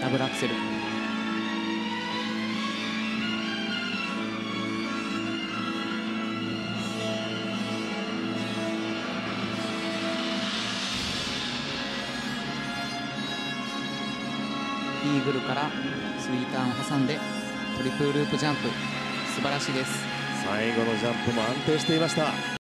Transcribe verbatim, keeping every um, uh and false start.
ダブルアクセル。イーグルからスリーターンを挟んでトリプルループジャンプ、素晴らしいです。 最後のジャンプも安定していました。